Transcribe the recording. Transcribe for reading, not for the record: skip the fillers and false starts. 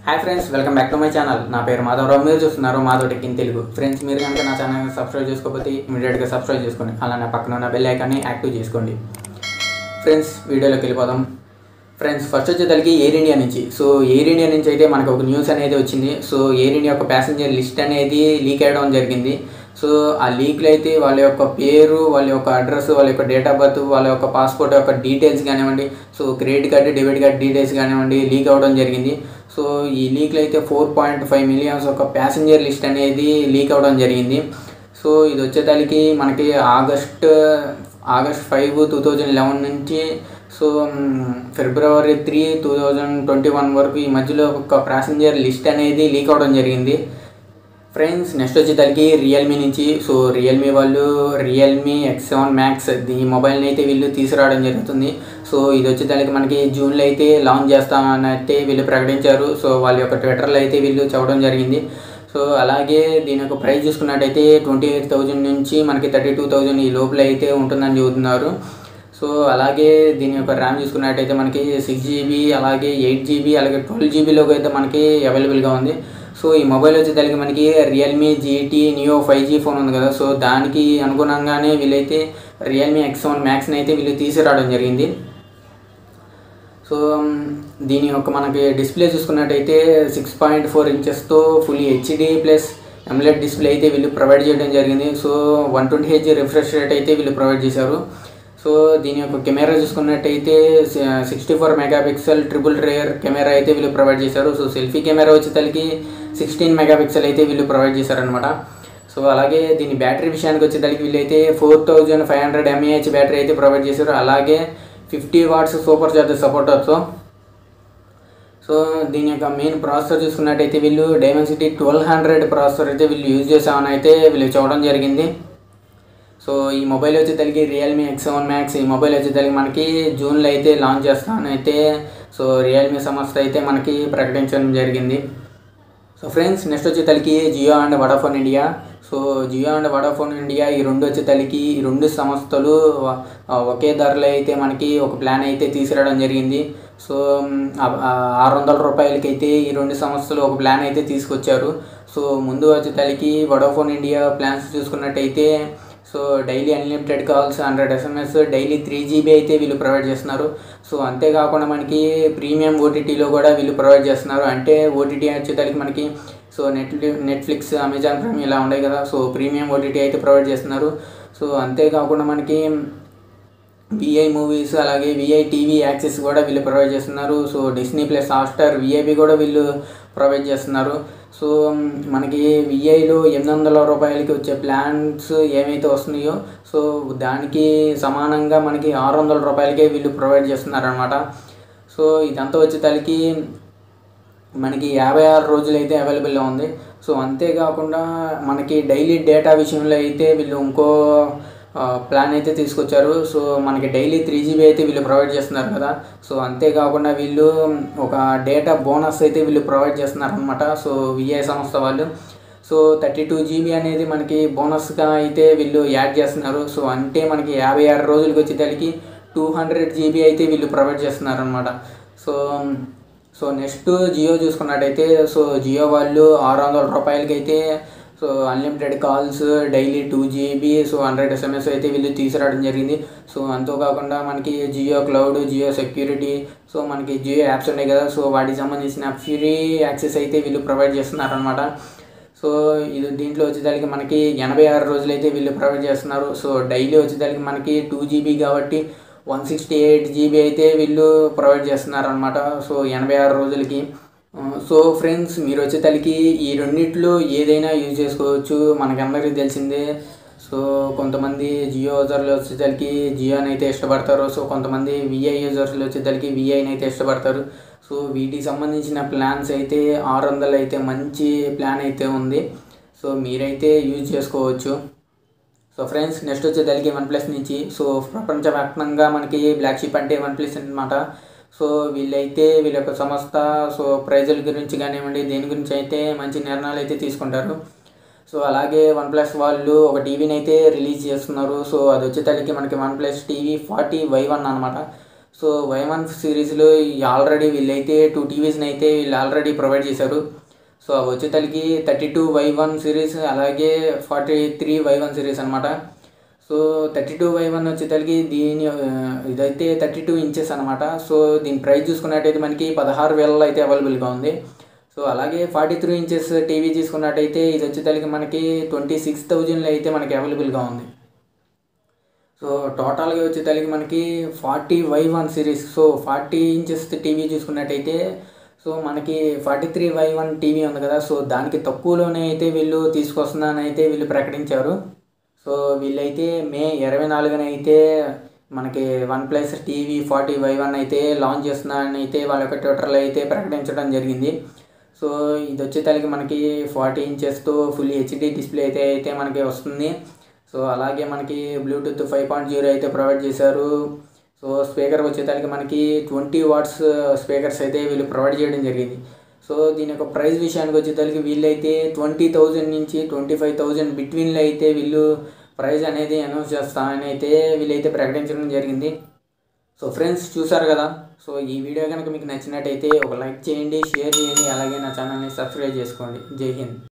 Hi friends, welcome back to my channel. నా పేరు మాధవరావు. మీరు చూస్తున్నారు Madhav tech in Telugu. Friends, మీరు కనుక నా ఛానల్ని సబ్స్క్రైబ్ చేసుకోకపోతే ఇమీడియట్గా సబ్స్క్రైబ్ చేసుకోండి. అలానే పక్కన ఉన్న బెల్ ఐకాన్ని యాక్టివ్ చేసుకోండి. ఫ్రెండ్స్, వీడియోలోకి వెళ్ళిపోదాం. ఫ్రెండ్స్, ఫస్ట్ వచ్చేసరికి ఎయిర్ ఇండియా నుంచి. ఎయిర్ ఇండియా నుంచి అయితే మనకు ఒక న్యూస్ అనేది వచ్చింది. ఎయిర్ ఇండియా యొక్క ప్యాసింజర్ లిస్ట్ అనేది లీక్ అవ్వడం జరిగింది. ఆ లీక్లో అయితే వాళ్ళ యొక్క పేరు, వాళ్ళ యొక్క అడ్రస్, వాళ్ళ యొక్క డేట్ ఆఫ్ బర్త్, వాళ్ళ యొక్క పాస్పోర్ట్ యొక్క డీటెయిల్స్ కానివ్వండి, credit card, debit card details కానివ్వండి లీక్ అవ్వడం జరిగింది. ఈ లీక్లో అయితే 4.5 మిలియన్స్ ఒక ప్యాసింజర్ లిస్ట్ అనేది లీక్ అవ్వడం జరిగింది. ఇది వచ్చేదానికి మనకి ఆగస్ట్ 5, 2011 నుంచి ఫిబ్రవరి 3, 2021 వరకు ఈ మధ్యలో ఒక ప్యాసింజర్ లిస్ట్ అనేది లీక్ అవ్వడం జరిగింది. ఫ్రెండ్స్, నెక్స్ట్ వచ్చేసరికి రియల్మీ నుంచి. రియల్మీ వాళ్ళు రియల్మీ X7 Max ఈ మొబైల్ని అయితే వీళ్ళు తీసుకురావడం జరుగుతుంది. ఇది వచ్చేసరికి మనకి జూన్లో అయితే లాంచ్ చేస్తామని అయితే వీళ్ళు ప్రకటించారు. వాళ్ళ యొక్క ట్విట్టర్లో అయితే వీళ్ళు చెప్పడం జరిగింది. అలాగే దీని యొక్క ప్రైస్ చూసుకున్నట్టయితే 28,000 నుంచి మనకి 32,000 ఈ లోపల అయితే ఉంటుందని చెబుతున్నారు. అలాగే దీని యొక్క ర్యామ్ చూసుకున్నట్టయితే మనకి 6GB, అలాగే 8GB, అలాగే 12GBలోకి అయితే మనకి అవైలబుల్గా ఉంది. ఈ మొబైల్ వచ్చేసరికి మనకి Realme GT Neo 5G phone ఉంది కదా, దానికి అనుగుణంగానే వీళ్ళైతే రియల్మీ X7 Maxని అయితే వీళ్ళు తీసుకురావడం జరిగింది. దీని యొక్క మనకి డిస్ప్లే చూసుకున్నట్టయితే 6.4 ఇంచెస్తో full HD plus AMOLED display అయితే వీళ్ళు ప్రొవైడ్ చేయడం జరిగింది. 120Hz రిఫ్రెష్ రేట్ అయితే వీళ్ళు ప్రొవైడ్ చేశారు. దీని యొక్క కెమెరా చూసుకున్నట్టయితే 64 మెగాపిక్సెల్ ట్రిపుల్ రేర్ కెమెరా అయితే వీళ్ళు ప్రొవైడ్ చేశారు. సెల్ఫీ కెమెరా వచ్చేసరికి 16 మెగాపిక్సెల్ అయితే వీళ్ళు ప్రొవైడ్ చేశారనమాట. అలాగే దీని బ్యాటరీ విషయానికి వచ్చేసరికి వీళ్ళైతే 4500 mAh బ్యాటరీ అయితే ప్రొవైడ్ చేశారు. అలాగే 50 వాట్స్ సూపర్ చార్జర్ సపోర్ట్ వచ్చు. దీని యొక్క మెయిన్ ప్రాసెసర్ చూసుకున్నట్టయితే వీళ్ళు డైమెన్సిటీ 1200 ప్రాసెసర్ అయితే వీళ్ళు యూజ్ చేసామని అయితే వీళ్ళు చూడడం జరిగింది. ఈ మొబైల్ వచ్చేసరికి రియల్మీ X7 Max ఈ మొబైల్ వచ్చేసరికి మనకి జూన్లో అయితే లాంచ్ చేస్తామని అయితే రియల్మీ సంస్థ అయితే మనకి ప్రకటించడం జరిగింది. ఫ్రెండ్స్, నెక్స్ట్ వచ్చేసరికి Jio and Vodafone India. Jio and Vodafone India ఈ రెండు వచ్చేసరికి ఈ రెండు సంస్థలు ఒకే ధరలో అయితే మనకి ఒక ప్లాన్ అయితే తీసుకురావడం జరిగింది. 600 రూపాయలకి అయితే ఈ రెండు సంస్థలు ఒక ప్లాన్ అయితే తీసుకొచ్చారు. ముందు వచ్చేసరికి వడాఫోన్ ఇండియా ప్లాన్స్ చూసుకున్నట్టయితే daily unlimited calls, 100 SMS, daily 3GB అయితే వీళ్ళు ప్రొవైడ్ చేస్తున్నారు. అంతేకాకుండా మనకి ప్రీమియం ఓటీటీలో కూడా వీళ్ళు ప్రొవైడ్ చేస్తున్నారు. అంటే ఓటీటీ వచ్చేసరికి మనకి నెట్ఫ్లిక్స్, అమెజాన్ ప్రైమ్ ఇలా ఉన్నాయి కదా, ప్రీమియం ఓటీటీ అయితే ప్రొవైడ్ చేస్తున్నారు. అంతేకాకుండా మనకి VI మూవీస్, అలాగే VI టీవీ యాక్సెస్ కూడా వీళ్ళు ప్రొవైడ్ చేస్తున్నారు. డిస్నీ ప్లస్ హాట్స్టార్ VIP కూడా వీళ్ళు ప్రొవైడ్ చేస్తున్నారు. మనకి VIలో 800 రూపాయలకి వచ్చే ప్లాన్స్ ఏమైతే వస్తున్నాయో దానికి సమానంగా మనకి 600 రూపాయలకే వీళ్ళు ప్రొవైడ్ చేస్తున్నారు అనమాట. ఇదంతా వచ్చేసరికి మనకి 56 రోజులు అయితే అవైలబుల్లో ఉంది. అంతేకాకుండా మనకి డైలీ డేటా విషయంలో అయితే వీళ్ళు ఇంకో ప్లాన్ అయితే తీసుకొచ్చారు. మనకి డైలీ 3GB అయితే వీళ్ళు ప్రొవైడ్ చేస్తున్నారు కదా. అంతేకాకుండా వీళ్ళు ఒక డేటా బోనస్ అయితే వీళ్ళు ప్రొవైడ్ చేస్తున్నారు అనమాట. VI సంస్థ వాళ్ళు 32GB అనేది మనకి బోనస్గా అయితే వీళ్ళు యాడ్ చేస్తున్నారు. అంటే మనకి 56 రోజులకి వచ్చేసరికి 200GB అయితే వీళ్ళు ప్రొవైడ్ చేస్తున్నారు అనమాట. నెక్స్ట్ జియో చూసుకున్నట్టయితే జియో వాళ్ళు 600 రూపాయలకి అయితే unlimited calls, daily 2GB, 100 SMS అయితే వీళ్ళు తీసుకురావడం జరిగింది. అంతేకాకుండా మనకి జియో క్లౌడ్, జియో సెక్యూరిటీ, మనకి జియో యాప్స్ ఉన్నాయి కదా, వాటికి సంబంధించిన ఫ్రీ యాక్సెస్ అయితే వీళ్ళు ప్రొవైడ్ చేస్తున్నారు అనమాట. దీంట్లో వచ్చేసరికి మనకి 86 రోజులు అయితే వీళ్ళు ప్రొవైడ్ చేస్తున్నారు. డైలీ వచ్చేసరికి మనకి 2GB కాబట్టి 168GB అయితే వీళ్ళు ప్రొవైడ్ చేస్తున్నారు అనమాట. 86 రోజులకి. ఫ్రెండ్స్, మీరు వచ్చేసరికి ఈ రెండిట్లో ఏదైనా యూజ్ చేసుకోవచ్చు. మనకందరికీ తెలిసిందే. కొంతమంది జియో యూజర్లు వచ్చేసరికి జియోని అయితే ఇష్టపడతారు. కొంతమంది VI యూజర్లు వచ్చేసరికి VIని అయితే ఇష్టపడతారు. వీటికి సంబంధించిన ప్లాన్స్ అయితే 600 అయితే మంచి ప్లాన్ అయితే ఉంది. మీరైతే యూజ్ చేసుకోవచ్చు. ఫ్రెండ్స్, నెక్స్ట్ వచ్చేసరికి OnePlus నుంచి. ప్రపంచవ్యాప్తంగా మనకి బ్లాక్ షిప్ అంటే OnePlus అనమాట. వీళ్ళైతే వీళ్ళ యొక్క సంస్థ ప్రైజుల గురించి కానివ్వండి, దేని గురించి అయితే మంచి నిర్ణయాలు అయితే తీసుకుంటారు. అలాగే OnePlus వాళ్ళు ఒక టీవీని అయితే రిలీజ్ చేస్తున్నారు. అది వచ్చేసరికి మనకి OnePlus TV 40Y1 అనమాట. సో Y1 సిరీస్లో ఆల్రెడీ వీళ్ళైతే 2 టీవీస్ని అయితే వీళ్ళు ఆల్రెడీ ప్రొవైడ్ చేశారు. సో అవి వచ్చేసరికి 32Y1 సిరీస్ అలాగే 43Y1 సిరీస్ అనమాట. సో 32Y1 వచ్చేసరికి ఇదైతే 32 ఇంచెస్ అనమాట. సో దీని ప్రైస్ చూసుకున్నట్టయితే మనకి 16,000 అయితే అవైలబుల్గా ఉంది. సో అలాగే 43 ఇంచెస్ టీవీ తీసుకున్నట్టయితే ఇది వచ్చేసరికి మనకి 26,000 అయితే మనకి అవైలబుల్గా ఉంది. సో టోటల్గా వచ్చేసరికి మనకి 40Y1 series, so 40 inches TV చూసుకున్నట్టయితే సో మనకి 43Y1 టీవీ ఉంది కదా, సో దానికి తక్కువలోనే అయితే వీళ్ళు తీసుకొస్తున్నానని అయితే వీళ్ళు ప్రకటించారు. సో వీళ్ళైతే మే 24న అయితే మనకి OnePlus టీవీ 40Y1 అయితే లాంచ్ చేస్తున్నారని అయితే వాళ్ళ యొక్క ట్విట్టర్లో అయితే ప్రకటించడం జరిగింది. సో ఇది వచ్చేసరికి మనకి 40 ఇంచెస్తో ఫుల్ హెచ్డి డిస్ప్లే అయితే మనకి వస్తుంది. సో అలాగే మనకి బ్లూటూత్ 5.0 అయితే ప్రొవైడ్ చేశారు. సో స్పీకర్ వచ్చేసరికి మనకి 20 వాట్స్ స్పీకర్స్ అయితే వీళ్ళు ప్రొవైడ్ చేయడం జరిగింది. సో దీని యొక్క ప్రైస్ విషయానికి వచ్చేసరికి వీళ్ళైతే 20,000 నుంచి 25,000 బిట్వీన్లో అయితే వీళ్ళు ప్రైస్ అనేది అనౌన్స్ చేస్తామని అయితే వీళ్ళైతే ప్రకటించడం జరిగింది. సో ఫ్రెండ్స్ చూసారు కదా, సో ఈ వీడియో కనుక మీకు నచ్చినట్టయితే ఒక లైక్ చేయండి, షేర్ చేయండి, అలాగే నా ఛానల్ని సబ్స్క్రైబ్ చేసుకోండి. జై హింద్.